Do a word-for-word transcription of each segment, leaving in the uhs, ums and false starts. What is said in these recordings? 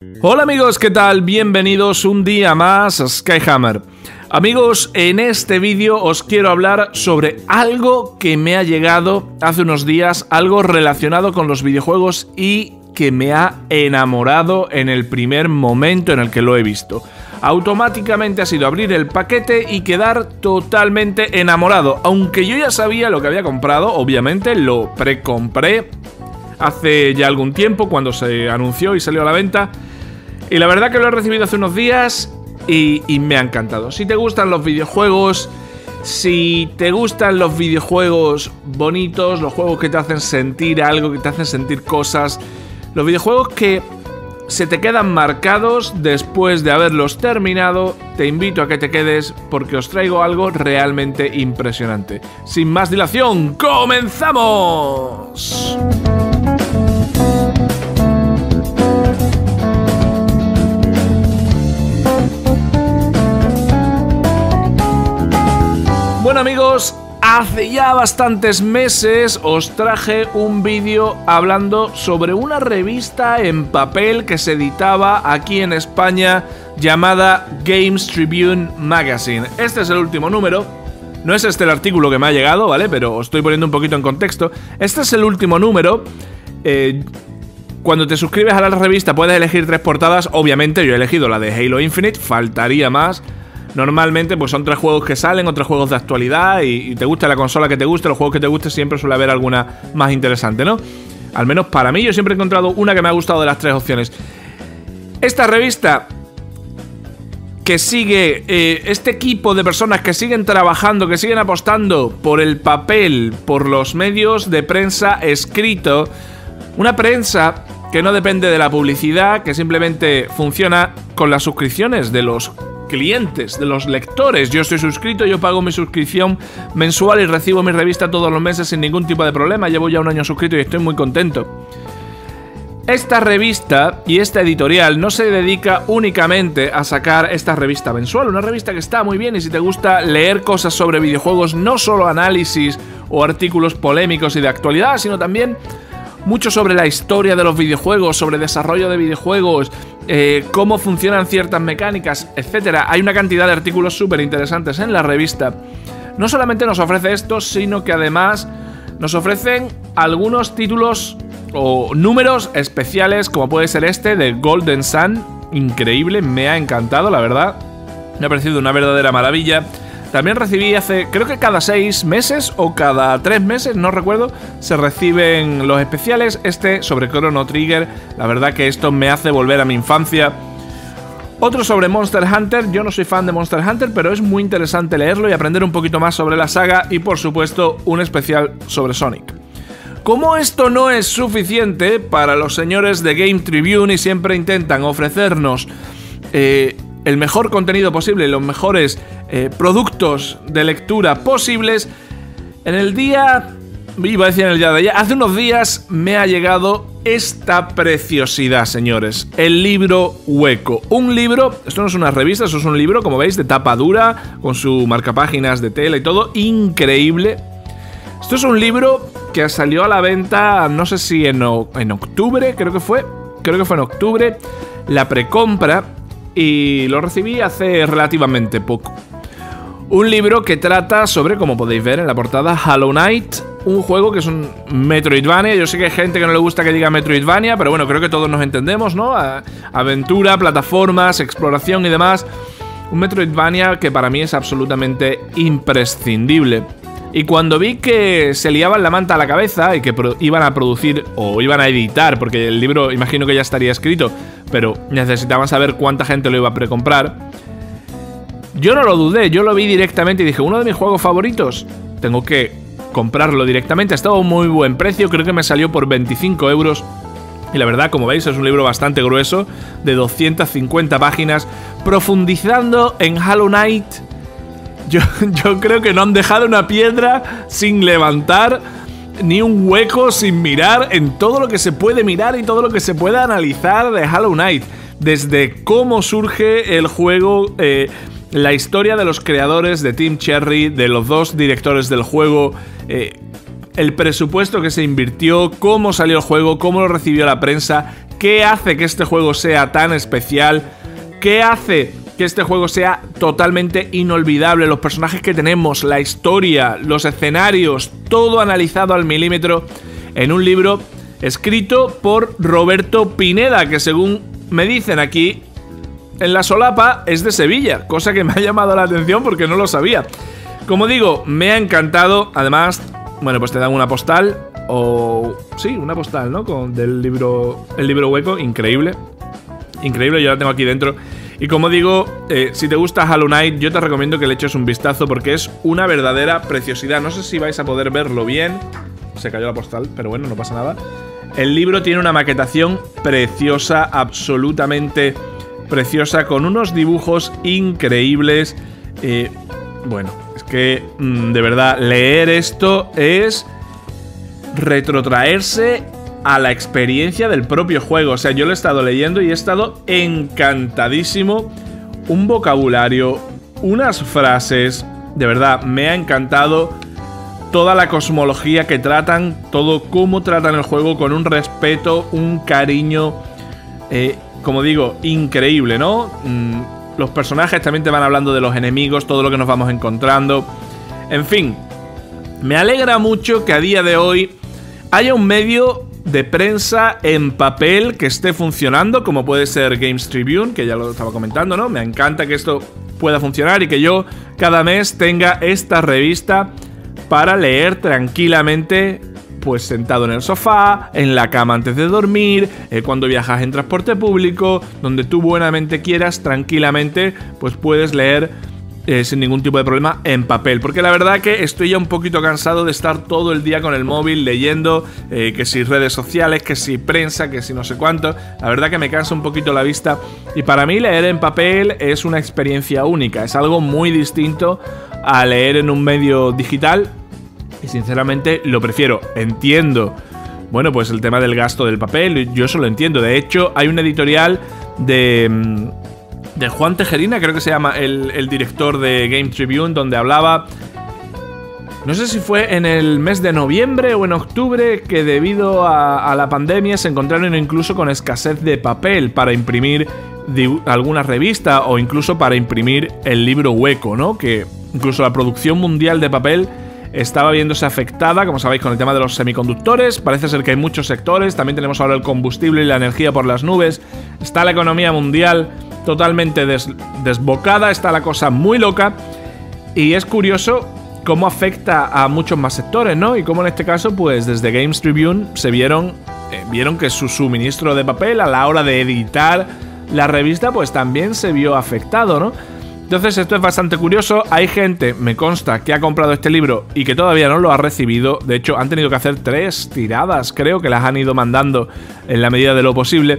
Hola amigos, ¿qué tal? Bienvenidos un día más a Skyhammer. Amigos, en este vídeo os quiero hablar sobre algo que me ha llegado hace unos días, algo relacionado con los videojuegos y que me ha enamorado en el primer momento en el que lo he visto. Automáticamente ha sido abrir el paquete y quedar totalmente enamorado. Aunque yo ya sabía lo que había comprado, obviamente lo precompré hace ya algún tiempo cuando se anunció y salió a la venta. Y la verdad que lo he recibido hace unos días y, y me ha encantado. Si te gustan los videojuegos, si te gustan los videojuegos bonitos, los juegos que te hacen sentir algo, que te hacen sentir cosas, los videojuegos que se te quedan marcados después de haberlos terminado, te invito a que te quedes porque os traigo algo realmente impresionante. Sin más dilación, ¡comenzamos! Bueno amigos, hace ya bastantes meses os traje un vídeo hablando sobre una revista en papel que se editaba aquí en España llamada Games Tribune Magazine. Este es el último número, no es este el artículo que me ha llegado, ¿vale? Pero os estoy poniendo un poquito en contexto. Este es el último número. Eh, cuando te suscribes a la revista puedes elegir tres portadas. Obviamente yo he elegido la de Halo Infinite, faltaría más. Normalmente pues son tres juegos que salen, o tres juegos de actualidad, y, y te gusta la consola que te guste, los juegos que te guste, siempre suele haber alguna más interesante, ¿no? Al menos para mí, yo siempre he encontrado una que me ha gustado de las tres opciones. Esta revista que sigue, eh, este equipo de personas que siguen trabajando, que siguen apostando por el papel, por los medios de prensa escrito, una prensa que no depende de la publicidad, que simplemente funciona con las suscripciones de los clientes, de los lectores. Yo estoy suscrito, yo pago mi suscripción mensual y recibo mi revista todos los meses sin ningún tipo de problema. Llevo ya un año suscrito y estoy muy contento. Esta revista y esta editorial no se dedica únicamente a sacar esta revista mensual, una revista que está muy bien, y si te gusta leer cosas sobre videojuegos, no solo análisis o artículos polémicos y de actualidad, sino también mucho sobre la historia de los videojuegos, sobre desarrollo de videojuegos, eh, cómo funcionan ciertas mecánicas, etcétera. Hay una cantidad de artículos súper interesantes en la revista. No solamente nos ofrece esto, sino que además nos ofrecen algunos títulos o números especiales, como puede ser este de Golden Sun. Increíble, me ha encantado, la verdad. Me ha parecido una verdadera maravilla. También recibí hace, creo que cada seis meses o cada tres meses, no recuerdo, se reciben los especiales. Este sobre Chrono Trigger, la verdad que esto me hace volver a mi infancia. Otro sobre Monster Hunter, yo no soy fan de Monster Hunter, pero es muy interesante leerlo y aprender un poquito más sobre la saga. Y por supuesto, un especial sobre Sonic. Como esto no es suficiente para los señores de Game Tribune y siempre intentan ofrecernos Eh, el mejor contenido posible, los mejores eh, productos de lectura posibles, en el día, iba a decir en el día de ayer, hace unos días me ha llegado esta preciosidad, señores, el libro hueco. Un libro, esto no es una revista, esto es un libro, como veis, de tapa dura, con su marcapáginas de tela y todo, increíble. Esto es un libro que salió a la venta, no sé si en, en octubre, creo que fue, creo que fue en octubre, la precompra, y lo recibí hace relativamente poco. Un libro que trata sobre, como podéis ver en la portada, Hollow Knight, un juego que es un Metroidvania. Yo sé que hay gente que no le gusta que diga Metroidvania, pero bueno, creo que todos nos entendemos, ¿no? Aventura, plataformas, exploración y demás. Un Metroidvania que para mí es absolutamente imprescindible. Y cuando vi que se liaban la manta a la cabeza y que iban a producir o iban a editar, porque el libro imagino que ya estaría escrito, pero necesitaban saber cuánta gente lo iba a precomprar, yo no lo dudé, yo lo vi directamente y dije, uno de mis juegos favoritos, tengo que comprarlo directamente. Ha estado a un muy buen precio, creo que me salió por veinticinco euros. Y la verdad, como veis, es un libro bastante grueso, de doscientas cincuenta páginas, profundizando en Hollow Knight. Yo, yo creo que no han dejado una piedra sin levantar, ni un hueco sin mirar, en todo lo que se puede mirar y todo lo que se puede analizar de Hollow Knight. Desde cómo surge el juego, eh, la historia de los creadores de Team Cherry, de los dos directores del juego, eh, el presupuesto que se invirtió, cómo salió el juego, cómo lo recibió la prensa, ¿Qué hace que este juego sea tan especial? ¿Qué hace que este juego sea totalmente inolvidable? Los personajes que tenemos, la historia, los escenarios, todo analizado al milímetro en un libro escrito por Roberto Pineda, que según me dicen aquí en la solapa es de Sevilla, cosa que me ha llamado la atención porque no lo sabía. Como digo, me ha encantado. Además, bueno, pues te dan una postal, o sí, una postal, ¿no? Con del libro, el libro hueco, increíble. Increíble, yo la tengo aquí dentro. Y como digo, eh, si te gusta Hollow Knight, yo te recomiendo que le eches un vistazo porque es una verdadera preciosidad. No sé si vais a poder verlo bien. Se cayó la postal, pero bueno, no pasa nada. El libro tiene una maquetación preciosa, absolutamente preciosa, con unos dibujos increíbles. Eh, bueno, es que mmm, de verdad, leer esto es retrotraerse a la experiencia del propio juego. O sea, yo lo he estado leyendo y he estado encantadísimo. Un vocabulario, unas frases, de verdad, me ha encantado. Toda la cosmología que tratan, todo cómo tratan el juego, con un respeto, un cariño, eh, como digo, increíble, ¿no? Mm, los personajes también te van hablando de los enemigos, todo lo que nos vamos encontrando. En fin, me alegra mucho que a día de hoy haya un medio de prensa en papel que esté funcionando, como puede ser Games Tribune, que ya lo estaba comentando, ¿no? Me encanta que esto pueda funcionar y que yo cada mes tenga esta revista para leer tranquilamente, pues sentado en el sofá, en la cama antes de dormir, eh, cuando viajas en transporte público, donde tú buenamente quieras, tranquilamente, pues puedes leer Eh, sin ningún tipo de problema en papel. Porque la verdad que estoy ya un poquito cansado de estar todo el día con el móvil leyendo, eh, que si redes sociales, que si prensa, que si no sé cuánto. La verdad que me cansa un poquito la vista. Y para mí leer en papel es una experiencia única. Es algo muy distinto a leer en un medio digital. Y sinceramente lo prefiero. Entiendo, bueno, pues el tema del gasto del papel. Yo eso lo entiendo. De hecho, hay un editorial de... de Juan Tejerina, creo que se llama el, el director de Game Tribune, donde hablaba, no sé si fue en el mes de noviembre o en octubre, que debido a, a la pandemia se encontraron incluso con escasez de papel para imprimir alguna revista o incluso para imprimir el libro hueco, ¿no? Que incluso la producción mundial de papel estaba viéndose afectada, como sabéis, con el tema de los semiconductores. Parece ser que hay muchos sectores. También tenemos ahora el combustible y la energía por las nubes. Está la economía mundial totalmente des desbocada. Está la cosa muy loca. Y es curioso cómo afecta a muchos más sectores, ¿no? Y cómo en este caso, pues desde Games Tribune se vieron, eh, vieron que su suministro de papel a la hora de editar la revista, pues también se vio afectado, ¿no? Entonces esto es bastante curioso. Hay gente, me consta, que ha comprado este libro y que todavía no lo ha recibido. De hecho, han tenido que hacer tres tiradas, creo, que las han ido mandando en la medida de lo posible.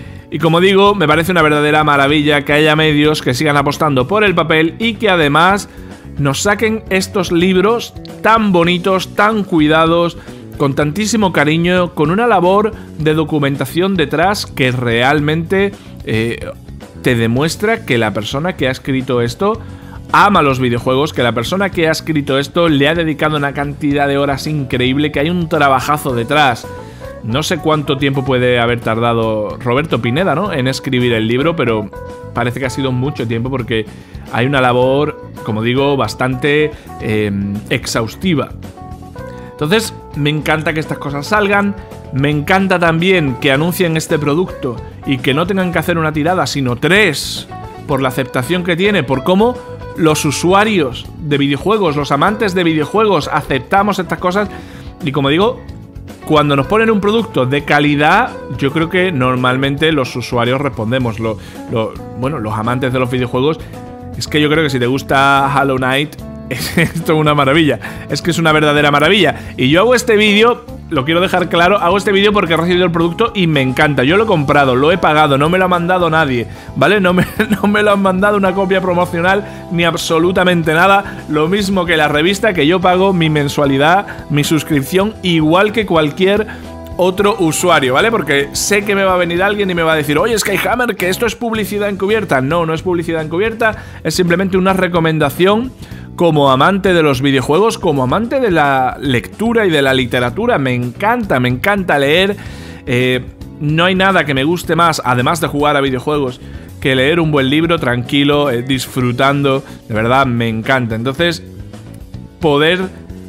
Y como digo, me parece una verdadera maravilla que haya medios que sigan apostando por el papel y que además nos saquen estos libros tan bonitos, tan cuidados, con tantísimo cariño, con una labor de documentación detrás que realmente eh, te demuestra que la persona que ha escrito esto ama los videojuegos, que la persona que ha escrito esto le ha dedicado una cantidad de horas increíble, que hay un trabajazo detrás. No sé cuánto tiempo puede haber tardado Roberto Pineda, ¿no?, en escribir el libro, pero parece que ha sido mucho tiempo porque hay una labor, como digo, bastante eh, exhaustiva. Entonces, me encanta que estas cosas salgan. Me encanta también que anuncien este producto y que no tengan que hacer una tirada, sino tres, por la aceptación que tiene, por cómo los usuarios de videojuegos, los amantes de videojuegos, aceptamos estas cosas. Y como digo, cuando nos ponen un producto de calidad, yo creo que normalmente los usuarios respondemos. Lo, lo, bueno, los amantes de los videojuegos, es que yo creo que si te gusta Hollow Knight, esto es una maravilla. Es que es una verdadera maravilla. Y yo hago este vídeo, lo quiero dejar claro, hago este vídeo porque he recibido el producto y me encanta. Yo lo he comprado, lo he pagado, no me lo ha mandado nadie, ¿vale? No me, no me lo han mandado una copia promocional ni absolutamente nada. Lo mismo que la revista, que yo pago mi mensualidad, mi suscripción, igual que cualquier otro usuario, ¿vale? Porque sé que me va a venir alguien y me va a decir: oye, Skyhammer, que esto es publicidad encubierta. No, no es publicidad encubierta, es simplemente una recomendación. Como amante de los videojuegos, como amante de la lectura y de la literatura, me encanta, me encanta leer. Eh, no hay nada que me guste más, además de jugar a videojuegos, que leer un buen libro tranquilo, eh, disfrutando. De verdad, me encanta. Entonces, poder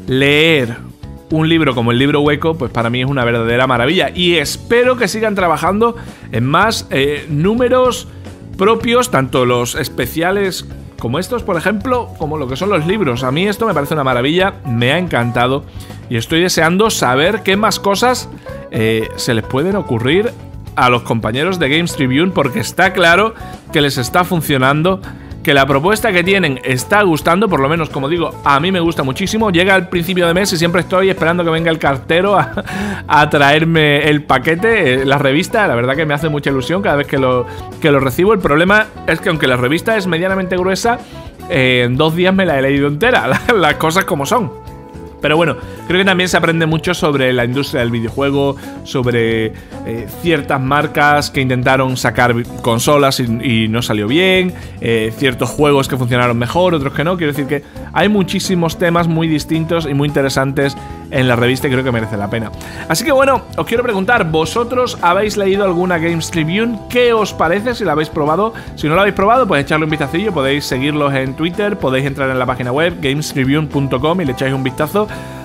leer un libro como el libro Hueco, pues para mí es una verdadera maravilla. Y espero que sigan trabajando en más eh, números propios, tanto los especiales como estos, por ejemplo, como lo que son los libros. A mí esto me parece una maravilla, me ha encantado y estoy deseando saber qué más cosas eh, se les pueden ocurrir a los compañeros de Games Tribune, porque está claro que les está funcionando, que la propuesta que tienen está gustando, por lo menos, como digo, a mí me gusta muchísimo. Llega al principio de mes y siempre estoy esperando que venga el cartero a, a traerme el paquete, la revista. La verdad que me hace mucha ilusión cada vez que lo, que lo recibo. El problema es que aunque la revista es medianamente gruesa, eh, en dos días me la he leído entera, las cosas como son. Pero bueno, creo que también se aprende mucho sobre la industria del videojuego, sobre eh, ciertas marcas que intentaron sacar consolas y, y no salió bien, eh, ciertos juegos que funcionaron mejor, otros que no. Quiero decir que hay muchísimos temas muy distintos y muy interesantes en la revista y creo que merece la pena. Así que bueno, os quiero preguntar, ¿vosotros habéis leído alguna Games Tribune? ¿Qué os parece si la habéis probado? Si no la habéis probado, pues echarle un vistacillo, podéis seguirlos en Twitter, podéis entrar en la página web games tribune punto com y le echáis un vistazo.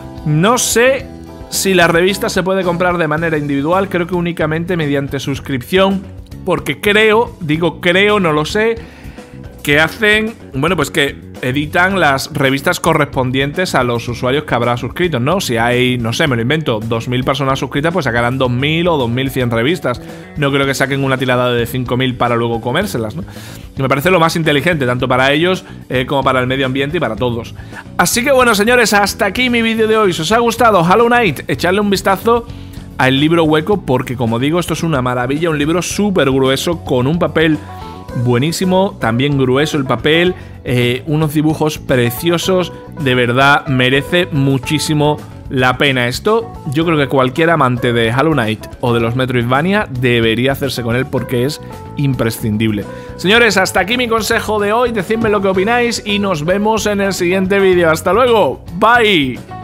No sé si la revista se puede comprar de manera individual, creo que únicamente mediante suscripción, porque creo, digo creo, no lo sé, que hacen, bueno, pues que editan las revistas correspondientes a los usuarios que habrá suscritos, ¿no? Si hay, no sé, me lo invento, dos mil personas suscritas, pues sacarán dos mil o dos mil cien revistas. No creo que saquen una tirada de cinco mil para luego comérselas, ¿no? Y me parece lo más inteligente, tanto para ellos eh, como para el medio ambiente y para todos. Así que bueno, señores, hasta aquí mi vídeo de hoy. Si os ha gustado Hollow Knight, echadle un vistazo al libro Hueco, porque como digo, esto es una maravilla, un libro súper grueso, con un papel buenísimo, también grueso el papel, eh, unos dibujos preciosos, de verdad merece muchísimo la pena. Esto yo creo que cualquier amante de Hollow Knight o de los Metroidvania debería hacerse con él porque es imprescindible. Señores, hasta aquí mi consejo de hoy, decidme lo que opináis y nos vemos en el siguiente vídeo. ¡Hasta luego! ¡Bye!